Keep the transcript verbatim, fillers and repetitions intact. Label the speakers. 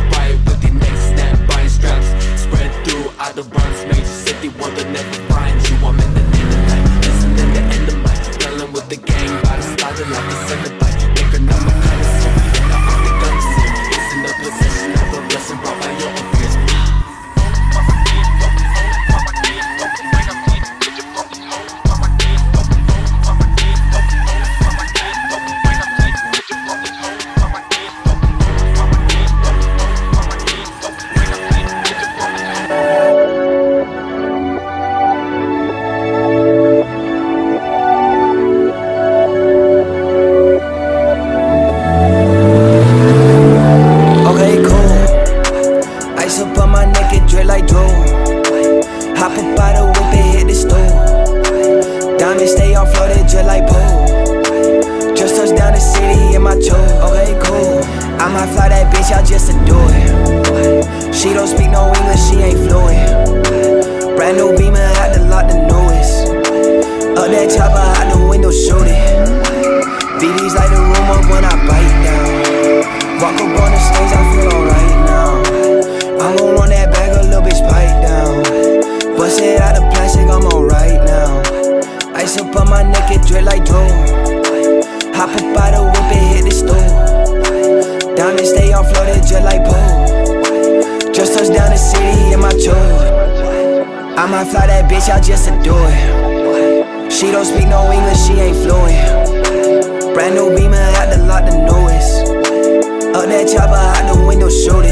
Speaker 1: right with the neck snap, buying straps spread throughout the Bronx. Major city, one that never finds you. I'm in the end of night, listening to end of mic, yelling with the gang by the sliding like a centipede. Thinking I'm a kind of silly, now I'm the gun scene. It's in the possession of a blessing brought by your own fears.
Speaker 2: She don't speak no English, she ain't fluent. Brand new Beamer, had to lock the newest. Up that chopper, out the window, shoot it. V Ds like the room up when I bite down. Walk up on the stage, I feel alright now. I'm gon' run that bag, a little bitch pipe down. Bust it out of plastic, I'm alright now. Ice up on my neck, it drip like Drew. Hop up by the whip and hit the stool. Diamonds stay on floated just like pool. Just touched down the city in my tube. I might fly that bitch out just to do it. She don't speak no English, she ain't fluent. Brand new Beamer, had to lock the newest. Up that chopper, out the window, shoot it.